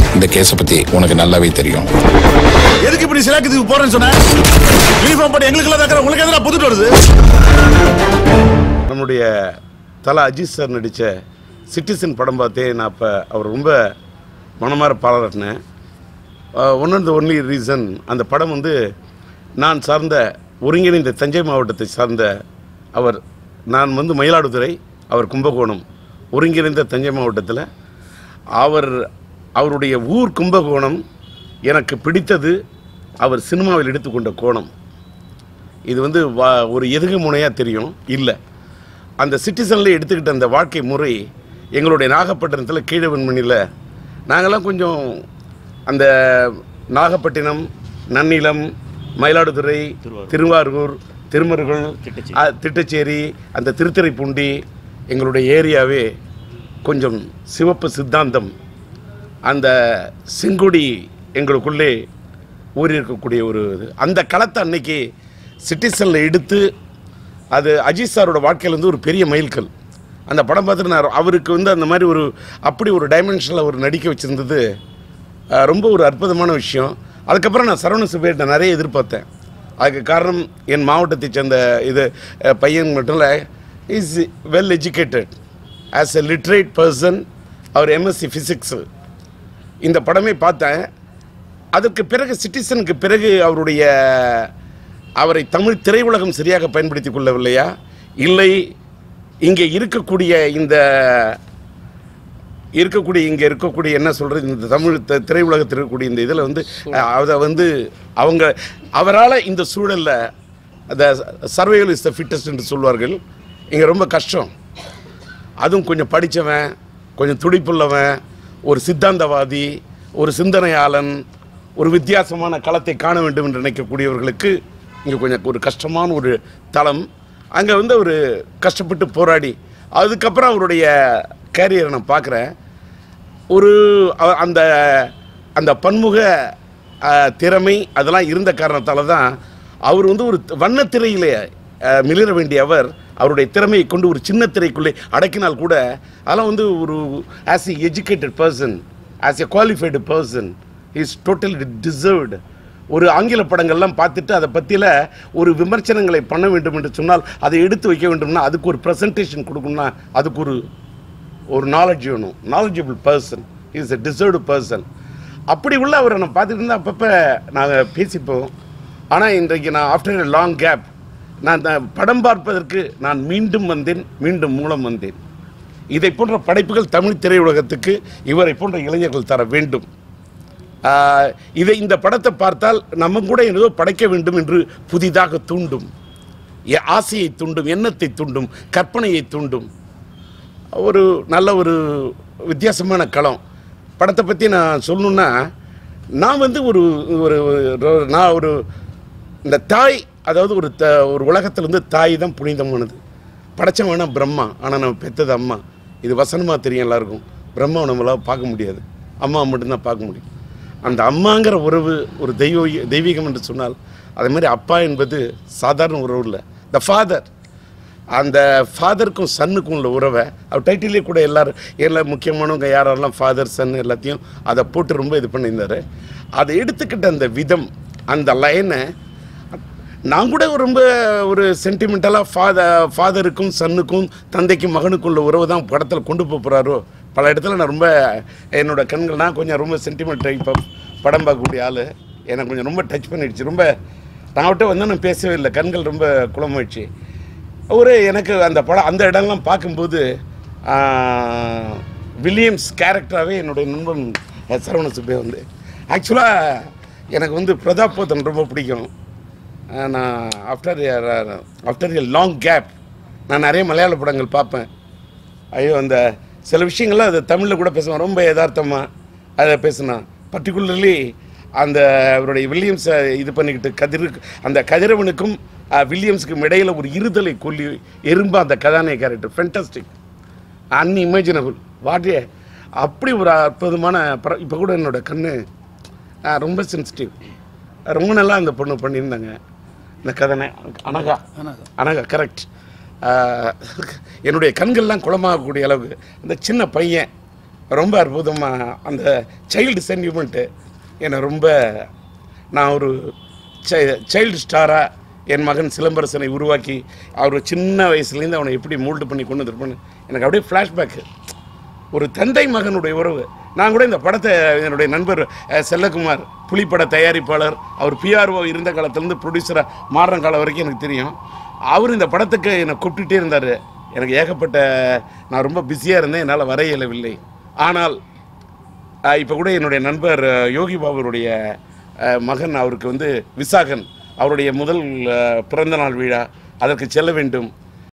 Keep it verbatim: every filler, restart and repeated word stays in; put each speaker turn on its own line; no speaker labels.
இந்த கேஸை பத்தி உனக்கு நல்லாவே தெரியும்.
எதுக்கு இப்படி சிலாக்கத்துக்கு போறேன்னு சொன்ன? யூனிஃபார்ம் போட்டு எங்களுக்கு எல்லாம் உங்களுக்கு எதிராக புதுட்டு வருது.
நம்முடைய தல அஜித் சார் நடித்த சிட்டிசன் படம் பார்த்தே நான் அப்போ அவர் ரொம்ப மனமார பாராட்டினேன். One of the only reason அந்த படம் வந்து நான் சார்ந்த ஒருங்கிணைந்த தஞ்சை மாவட்டத்தை சார்ந்த அவர், நான் வந்து மயிலாடுதுறை, அவர் கும்பகோணம், ஒருங்கிணைந்த தஞ்சை மாவட்டத்தில் அவர் அவருடைய ஊர் கும்பகோணம். எனக்கு பிடித்தது அவர் சினிமாவில் எடுத்துக்கொண்ட கோணம். இது வந்து வா ஒரு எதுகு முனையாக தெரியும் இல்லை, அந்த சிட்டிசனில் எடுத்துக்கிட்ட அந்த வாழ்க்கை முறை எங்களுடைய நாகப்பட்டினத்தில் கீழவெண்மணியில் நாங்கள்லாம் கொஞ்சம் அந்த நாகப்பட்டினம், நன்னிலம், மயிலாடுதுறை, திருவாரூர், திருமருகல், திட்டச்சேரி, அந்த திருத்துறைப்பூண்டி எங்களுடைய ஏரியாவே கொஞ்சம் சிவப்பு சித்தாந்தம், அந்த செங்கொடி எங்களுக்குள்ளே ஊறி இருக்கக்கூடிய ஒரு இது. அந்த களத்தை அன்னைக்கு சிட்டிசனில் எடுத்து அது அஜித் சாரோட வாழ்க்கையிலேருந்து ஒரு பெரிய மைல்கல். அந்த படம் பார்த்துட்டு நான் அவருக்கு வந்து அந்த மாதிரி ஒரு அப்படி ஒரு டைமென்ஷனில் அவர் நடிக்க வச்சுருந்தது ரொம்ப ஒரு அற்புதமான விஷயம். அதுக்கப்புறம் நான் சரவண சுப்பையிட்ட நிறைய எதிர்பார்த்தேன். அதுக்கு காரணம் என் மாவட்டத்தை சேர்ந்த இது பையன் மட்டும் இல்லை, is well educated as a literate person. அவர் எம்எஸ்சி ஃபிசிக்ஸு. இந்த படமே பார்த்தேன். அதுக்கு பிறகு சிட்டிசனுக்கு பிறகு அவருடைய அவரை தமிழ் திரையுலகம் சரியாக பயன்படுத்தி கொள்ளவில்லையா, இல்லை இங்கே இருக்கக்கூடிய இந்த இருக்கக்கூடிய இங்கே இருக்கக்கூடிய என்ன சொல்கிறது, இந்த தமிழ் திரையுலகத்தில் இருக்கக்கூடிய இந்த இதில் வந்து அதை வந்து அவங்க அவரால் இந்த சூழலில் அந்த சர்வைவல் இஸ் த ஃபிட்டஸ்ட் என்று சொல்வார்கள். இங்கே ரொம்ப கஷ்டம். அதுவும் கொஞ்சம் படித்தவன், கொஞ்சம் துடிப்புள்ளவன், ஒரு சித்தாந்தவாதி, ஒரு சிந்தனையாளன், ஒரு வித்தியாசமான களத்தை காண வேண்டும் என்று நினைக்கக்கூடியவர்களுக்கு இங்கே கொஞ்சம் ஒரு கஷ்டமான ஒரு தளம். அங்கே வந்து ஒரு கஷ்டப்பட்டு போராடி அதுக்கப்புறம் அவருடைய கேரியரை நான் பார்க்குறேன். ஒரு அந்த அந்த பன்முக திறமை அதெல்லாம் இருந்த காரணத்தால் தான் அவர் வந்து ஒரு வண்ணத்திரையிலே மிளிர வேண்டிய அவர் அவருடைய திறமையை கொண்டு ஒரு சின்ன திரைக்குள்ளே அடக்கினால் கூட அதெல்லாம் வந்து ஒரு as a educated person, as a qualified person is totally deserved. ஒரு ஆங்கில படங்கள்லாம் பார்த்துட்டு அதை பற்றியில் ஒரு விமர்சனங்களை பண்ண வேண்டும் என்று சொன்னால் அதை எடுத்து வைக்க வேண்டும்னா அதுக்கு ஒரு ப்ரெசன்டேஷன் கொடுக்கணும்னா அதுக்கு ஒரு ஒரு நாலேஜ் வேணும். Knowledgeable person, is a deserved person. அப்படி உள்ள அவரை நான் பார்த்துட்டு இருந்தால் அப்பப்போ நாங்கள் பேசிப்போம். ஆனால் இன்றைக்கு நான் ஆஃப்டர் எ லாங் கேப் நான் படம் பார்ப்பதற்கு நான் மீண்டும் வந்தேன், மீண்டும் மூலம் வந்தேன். இதை போன்ற படைப்புகள் தமிழ் திரையுலகத்துக்கு இவரை போன்ற இளைஞர்கள் தர வேண்டும். இதை இந்த படத்தை பார்த்தால் நம்ம கூட ஏதோ படைக்க வேண்டும் என்று புதிதாக தூண்டும், ஆசையை தூண்டும், எண்ணத்தை தூண்டும், கற்பனையை தூண்டும். ஒரு நல்ல ஒரு வித்தியாசமான களம். படத்தை பற்றி நான் சொல்லணுன்னா, நான் வந்து ஒரு ஒரு நான் ஒரு இந்த தாய், அதாவது ஒரு த ஒரு உலகத்தில் வந்து தாய் தான் புனிதமானது. படைச்சவன் வேணால் பிரம்மா, ஆனால் நம்ம பெற்றது அம்மா. இது வசனமாக தெரியும் எல்லாருக்கும். பிரம்மாவை நம்மளால் பார்க்க முடியாது, அம்மா மட்டும்தான் பார்க்க முடியும். அந்த அம்மாங்கிற உறவு ஒரு தெய்வ தெய்வீகம் என்று சொன்னால் அதே மாதிரி அப்பா என்பது சாதாரண உறவு இல்லை. த ஃபாதர், அந்த ஃபாதருக்கும் சன்னுக்கும் உள்ள உறவை அவர் டைட்டிலே கூட எல்லோரும் எல்லாம் முக்கியமானவங்க யாரெல்லாம் ஃபாதர் சன் எல்லாத்தையும் அதை போட்டு ரொம்ப இது பண்ணியிருந்தார். அதை எடுத்துக்கிட்ட அந்த விதம், அந்த லைனை நான் கூட ரொம்ப ஒரு சென்டிமெண்டலாக ஃபாதர் ஃபாதருக்கும் சன்னுக்கும் தந்தைக்கும் மகனுக்கும் உள்ள உறவு தான் படத்தில் கொண்டு போகிறாரோ. பல இடத்துல நான் ரொம்ப என்னோட கண்கள், நான் கொஞ்சம் ரொம்ப சென்டிமெண்ட் டைப் ஆஃப் படம் பார்க்கக்கூடிய ஆள், எனக்கு கொஞ்சம் ரொம்ப டச் பண்ணிடுச்சு. ரொம்ப நான் விட்ட வந்து நான் பேசவே இல்லை, கண்கள் ரொம்ப குளமாயிடுச்சு. ஒரு எனக்கு அந்த படம் அந்த இடம்லாம் பார்க்கும்போது வில்லியம்ஸ் கேரக்டராகவே என்னுடைய நண்பன் சரவண சுப்பையா வந்து ஆக்சுவலாக எனக்கு வந்து பிரதாப் போத்தன் ரொம்ப பிடிக்கும். நான் after after a long gap நான் நிறைய மலையாள படங்கள் பார்ப்பேன். ஐயோ, அந்த சில விஷயங்கள்லாம் அது தமிழில் கூட பேசுவேன், ரொம்ப யதார்த்தமாக அதை பேசினான். பர்டிகுலர்லி அந்த அவருடைய வில்லியம்ஸை இது பண்ணிக்கிட்டு கதிர் அந்த கதிரவனுக்கும் வில்லியம்ஸுக்கும் இடையில் ஒரு இருதலை கொல்லி எறும்பு அந்த கதாநாயக கேரக்டர் ஃபென்டாஸ்டிக், அன்இமேஜினபிள். வாட்டே அப்படி ஒரு அற்புதமான படம். இப்போ கூட என்னோடய கண்ணு ரொம்ப சென்சிட்டிவ், ரொம்ப நல்லா அந்த பொண்ணு பண்ணியிருந்தாங்க இந்த கதனை. அனகா அனகா கரெக்ட். என்னுடைய கண்கள்லாம் குளமாகக்கூடிய அளவுக்கு அந்த சின்ன பையன் ரொம்ப அற்புதமாக அந்த சைல்டு சென்டிமெண்ட்டு என்னை ரொம்ப நான் ஒரு சைல்டு ஸ்டாராக என் மகன் சிலம்பரசனை உருவாக்கி அவர் சின்ன வயசுலேருந்து அவனை எப்படி மோல்டு பண்ணி கொண்டு வந்துருப்பேன்னு எனக்கு அப்படியே ஃப்ளாஷ்பேக்கு. ஒரு தந்தை மகனுடைய உறவு. நான் கூட இந்த படத்தை என்னுடைய நண்பர் செல்லகுமார் புலிப்பட தயாரிப்பாளர், அவர் பிஆர்ஓ இருந்த காலத்துலேருந்து ப்ரொடியூசராக மாறுற காலம் வரைக்கும் எனக்கு தெரியும். அவர் இந்த படத்துக்கு என்னை கூப்பிட்டுட்டே இருந்தார். எனக்கு ஏகப்பட்ட நான் ரொம்ப பிஸியாக இருந்தேன், என்னால் வர இயலவில்லை. ஆனால் இப்போ கூட என்னுடைய நண்பர் யோகி பாபுடைய மகன் அவருக்கு வந்து விசாகன் அவருடைய முதல் பிறந்தநாள் விழா, அதற்கு செல்ல வேண்டும்.